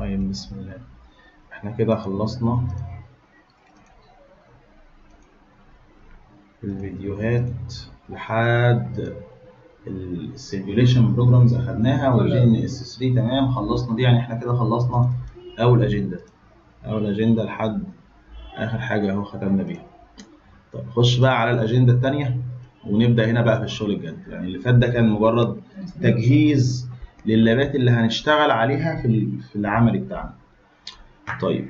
الرحيم. بسم الله. احنا كده خلصنا الفيديوهات لحد السيميوليشن بروجرامز اخدناها، والجي ان اس 3 تمام خلصنا دي. يعني احنا كده خلصنا اول اجنده لحد اخر حاجه اهو ختمنا بيها. طب نخش بقى على الاجنده الثانيه ونبدا هنا بقى في الشغل الجد. يعني اللي فات ده كان مجرد تجهيز لللابات اللي هنشتغل عليها في العملي بتاعنا. طيب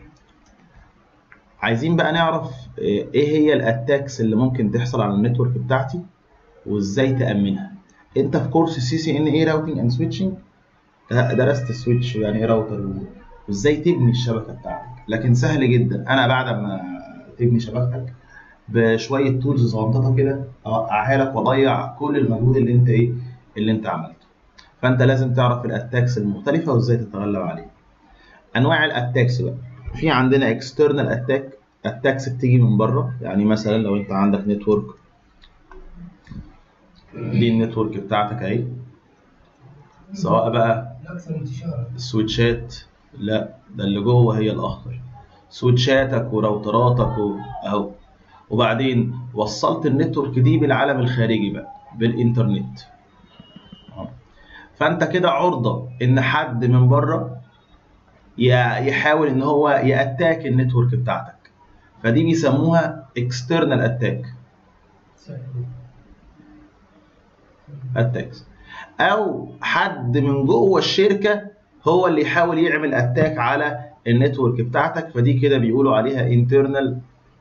عايزين بقى نعرف ايه هي الاتاكس اللي ممكن تحصل على النتورك بتاعتي وازاي تامنها. انت في كورس سي سي ان اي راوتنج اند سويتشنج درست سويتش يعني ايه راوتر وازاي تبني الشبكه بتاعتك، لكن سهل جدا. انا بعد ما تبني شبكتك بشويه تولز صغنططه كده اوقعها لك واضيع كل المجهود اللي انت عملته. فانت لازم تعرف الاتاكس المختلفه وازاي تتغلب عليها. انواع الاتاكس بقى، في عندنا اكسترنال اتاكس بتيجي من بره. يعني مثلا لو انت عندك نتورك، دي النتورك بتاعتك اهي، سواء بقى السويتشات، لا ده اللي جوه هي الاخضر، سويتشاتك وراوتراتك اهو. وبعدين وصلت النتورك دي بالعالم الخارجي بقى بالانترنت. فانت كده عرضه ان حد من بره يحاول ان هو ياتاك النتورك بتاعتك، فدي بيسموها external attacks. او حد من جوه الشركه هو اللي يحاول يعمل اتاك على النتورك بتاعتك، فدي كده بيقولوا عليها internal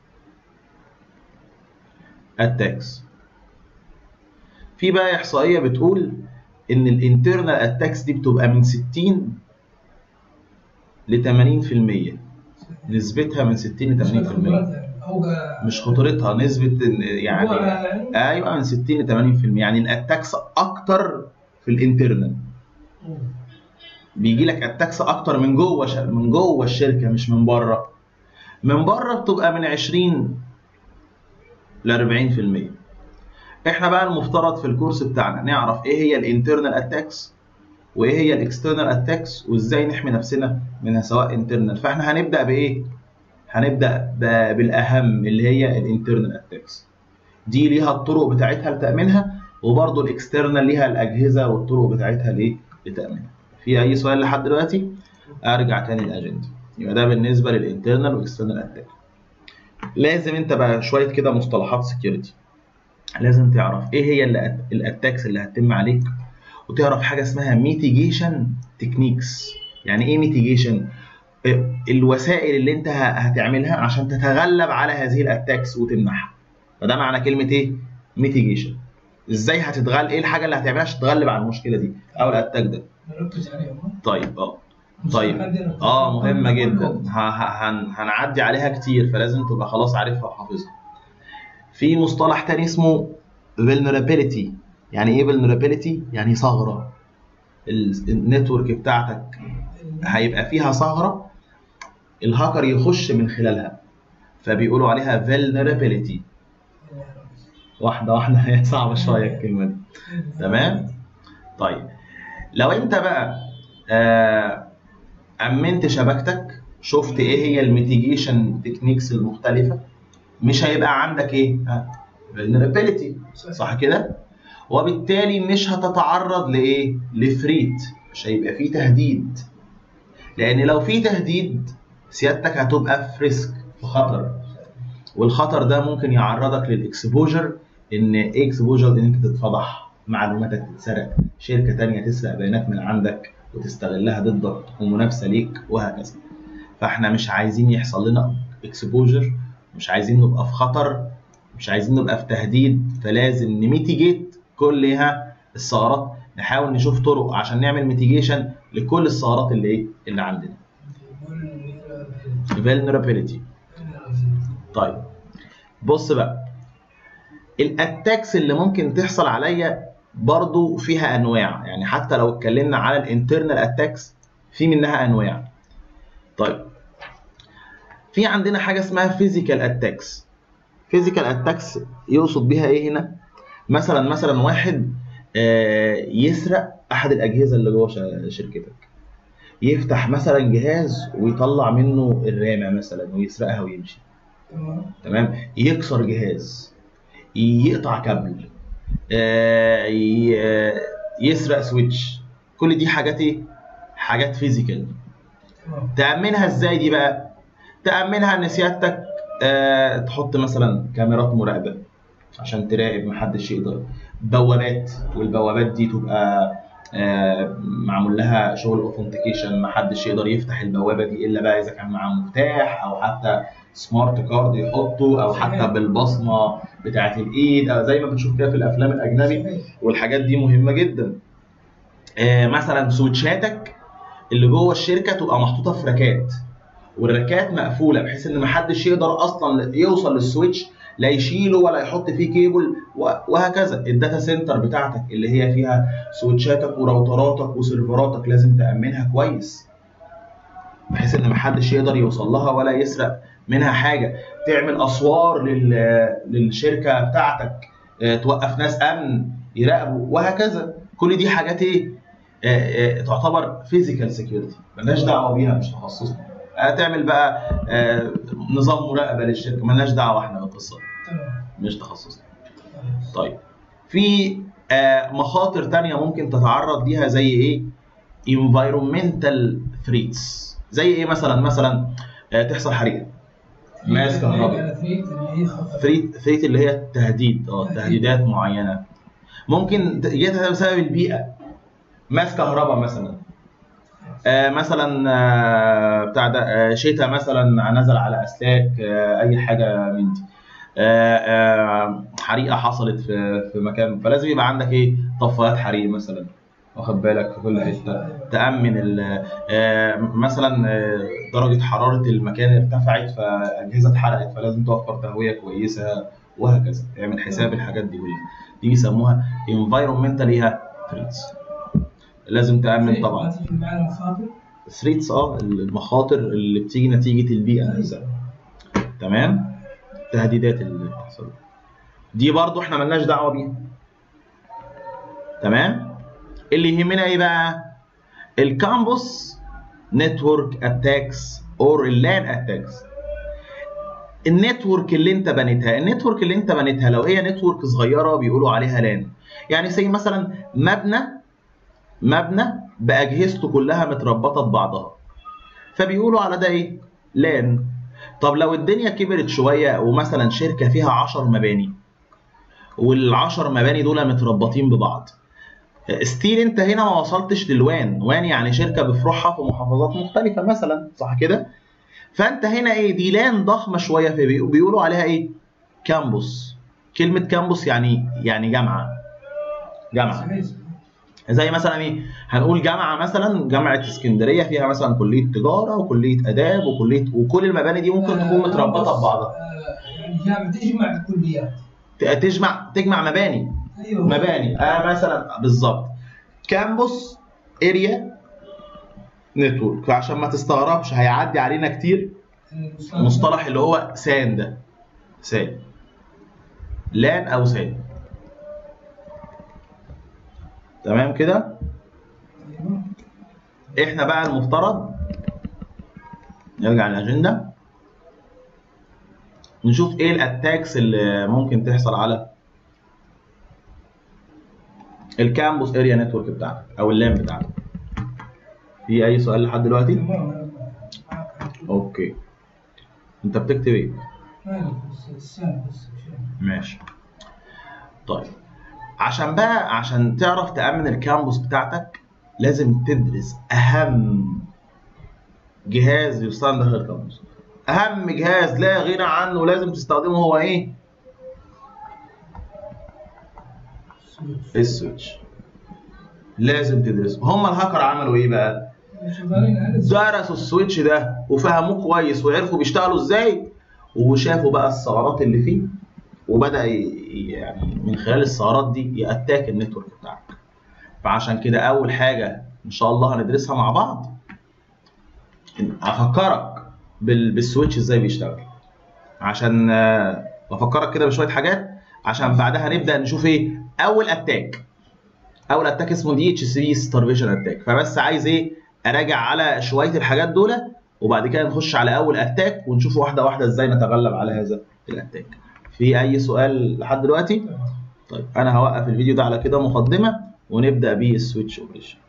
attacks. في بقى احصائيه بتقول ان الانترنال اتاكس دي بتبقى من 60 ل 80%، نسبتها من 60 ل 80%. مش خطورتها، نسبة يعني ايوه من 60 ل 80%. يعني الاتاكس اكتر في الانترنال، بيجي لك اتاكس اكتر من جوه الشركة مش من بره. من بره بتبقى من 20 ل 40%. احنا بقى المفترض في الكورس بتاعنا نعرف ايه هي الانترنال اتاكس وايه هي الاكسترنال اتاكس وازاي نحمي نفسنا منها سواء انترنال. فاحنا هنبدا بايه؟ هنبدا بالاهم اللي هي الانترنال اتاكس. دي ليها الطرق بتاعتها لتامينها، وبرده الاكسترنال ليها الاجهزه والطرق بتاعتها لتامينها. في اي سؤال لحد دلوقتي؟ ارجع تاني الاجنده. يبقى ده بالنسبه للانترنال والاكسترنال اتاك. لازم انت بقى شويه كده مصطلحات سكيورتي، لازم تعرف ايه هي الاتاكس اللي هتتم عليك، وتعرف حاجه اسمها ميتيجيشن تكنيكس. يعني ايه ميتيجيشن؟ الوسائل اللي انت هتعملها عشان تتغلب على هذه الاتاكس وتمنعها. فده معنى كلمه ايه؟ ميتيجيشن. ازاي هتتغلب، ايه الحاجه اللي هتعملها عشان تتغلب على المشكله دي او الاتاك ده. نركز عليهم. طيب مهمه جدا، هنعدي عليها كتير، فلازم تبقى خلاص عارفها وحافظها. في مصطلح تاني اسمه vulnerability. يعني ايه vulnerability؟ يعني ثغره. النتورك بتاعتك هيبقى فيها ثغره الهاكر يخش من خلالها، فبيقولوا عليها vulnerability. واحده هي صعبه شويه الكلمه دي. تمام؟ طيب لو انت بقى امنت شبكتك، شفت ايه هي الميتيجيشن تكنيكس المختلفه، مش هيبقى عندك ايه؟ vulnerability، صح كده؟ وبالتالي مش هتتعرض لايه؟ لفريت، مش هيبقى فيه تهديد. لان لو فيه تهديد سيادتك هتبقى في ريسك، في خطر، والخطر ده ممكن يعرضك للاكسبوجر. ان اكسبوجر ان انت تتفضح، معلوماتك تتسرق، شركه ثانيه تسرق بيانات من عندك وتستغلها ضدك ومنافسه ليك وهكذا. فاحنا مش عايزين يحصل لنا اكسبوجر، مش عايزين نبقى في خطر، مش عايزين نبقى في تهديد. فلازم نميتيجيت كل الثغرات، نحاول نشوف طرق عشان نعمل ميتيجيشن لكل الثغرات اللي عندنا. vulnerability. طيب بص بقى، الاتاكس اللي ممكن تحصل عليا برضو فيها انواع. يعني حتى لو اتكلمنا على الانترنال اتاكس في منها انواع. طيب في عندنا حاجه اسمها فيزيكال اتاكس. فيزيكال اتاكس يقصد بيها ايه هنا؟ مثلا واحد يسرق احد الاجهزه اللي جوه شركتك، يفتح مثلا جهاز ويطلع منه الرامه مثلا ويسرقها ويمشي. تمام. يكسر جهاز، يقطع كابل، يسرق سويتش. كل دي حاجات ايه؟ حاجات فيزيكال. تأمنها ازاي دي بقى؟ تأمنها ان سيادتك تحط مثلا كاميرات مراقبة عشان تراقب محدش يقدر، بوابات، والبوابات دي تبقى معمول لها شغل اوثنتيكيشن، محدش يقدر يفتح البوابة دي الا بقى اذا كان معاه مفتاح او حتى سمارت كارد يحطه، او حتى بالبصمة بتاعة الايد، او زي ما بنشوف كده في الافلام الاجنبي. والحاجات دي مهمة جدا. مثلا سويتشاتك اللي جوه الشركه تبقى محطوطه في راكات، والراكات مقفوله بحيث ان محدش يقدر اصلا يوصل للسويتش، لا يشيله ولا يحط فيه كيبل وهكذا. الداتا سنتر بتاعتك اللي هي فيها سويتشاتك وراوتراتك وسيرفراتك لازم تامنها كويس بحيث ان محدش يقدر يوصل لها ولا يسرق منها حاجه. تعمل اسوار للشركه بتاعتك، توقف ناس امن يراقبوا وهكذا. كل دي حاجات ايه؟ تعتبر فيزيكال سكيورتي، مالناش دعوه بيها، مش تخصصنا. هتعمل بقى نظام مراقبه للشركه، مالناش دعوه احنا بالقصه دي، مش تخصصنا. طيب، في مخاطر تانية ممكن تتعرض ليها زي ايه؟ environmental threats. زي ايه مثلا تحصل حريقه، ماس كهرباء. ثريت اللي هي التهديد، تهديدات معينه ممكن جت بسبب البيئه. ماس كهرباء مثلا، بتاع ده شتاء مثلا نزل على اسلاك، اي حاجه من دي، حريقه حصلت في مكان، فلازم يبقى عندك ايه؟ طفايات حريق مثلا، واخد بالك، في كل حته تامن مثلا درجه حراره المكان ارتفعت فاجهزه اتحرقت، فلازم توفر تهويه كويسه وهكذا. تعمل حساب الحاجات دي كلها، دي بيسموها environmental threats. لازم تأمن طبعا. ثريتس المخاطر اللي بتيجي نتيجة البيئة نفسها. تمام؟ التهديدات اللي بتحصل دي برضو احنا ملناش دعوة بيها. تمام؟ اللي يهمنا ايه بقى؟ الكامبوس نتورك اتاكس اور اللان اتاكس. النتورك اللي انت بنيتها، لو هي نتورك صغيرة بيقولوا عليها لان. يعني زي مثلا مبنى باجهزته كلها متربطه ببعضها، فبيقولوا على ده ايه؟ لان. طب لو الدنيا كبرت شويه ومثلا شركه فيها 10 مباني، وال10 مباني دول متربطين ببعض، ستيل انت هنا ما وصلتش للوان. وان يعني شركه بفروعها في محافظات مختلفه مثلا، صح كده؟ فانت هنا ايه؟ دي لان ضخمه شويه، فبيقولوا عليها ايه؟ كامبوس. كلمه كامبوس يعني جامعه. زي مثلا ايه؟ هنقول جامعه مثلا، جامعه اسكندريه فيها مثلا كليه تجاره وكليه اداب وكل المباني دي ممكن تكون متربطه ببعضها. يعني جامعه تجمع الكليات، تجمع مباني. أيوه. مباني مثلا بالظبط. كامبوس اريا نتورك. فعشان ما تستغربش هيعدي علينا كتير المصطلح اللي هو سان ده. سان، لان او سان. تمام كده؟ احنا بقى المفترض نرجع للاجنده، نشوف ايه الاتاكس اللي ممكن تحصل على الكامبوس اريا نتورك بتاعتك او اللان بتاعتك. في اي سؤال لحد دلوقتي؟ اوكي. انت بتكتب ايه؟ ماشي. طيب، عشان تعرف تأمن الكامبوس بتاعتك لازم تدرس أهم جهاز يستخدم داخل الكامبوس. أهم جهاز لا غنى عنه لازم تستخدمه هو إيه؟ السويتش. لازم تدرسه. هم الهاكر عملوا إيه بقى؟ درسوا السويتش ده وفهموه كويس وعرفوا بيشتغلوا إزاي، وشافوا بقى الثغرات اللي فيه، وبدأ يعني من خلال الثغرات دي يأتاك النتورك بتاعك. فعشان كده أول حاجة إن شاء الله هندرسها مع بعض، أفكرك بالسويتش إزاي بيشتغل، عشان بفكرك كده بشوية حاجات، عشان بعدها نبدأ نشوف إيه أول أتاك. أول أتاك اسمه DHCP ستارفيشن أتاك. فبس عايز إيه؟ اراجع على شويه الحاجات دول، وبعد كده نخش على اول اتاك ونشوف واحده واحده ازاي نتغلب على هذا الاتاك. في اي سؤال لحد دلوقتي؟ طيب انا هوقف الفيديو ده على كده مقدمه ونبدا بالسويتش اوبريشن.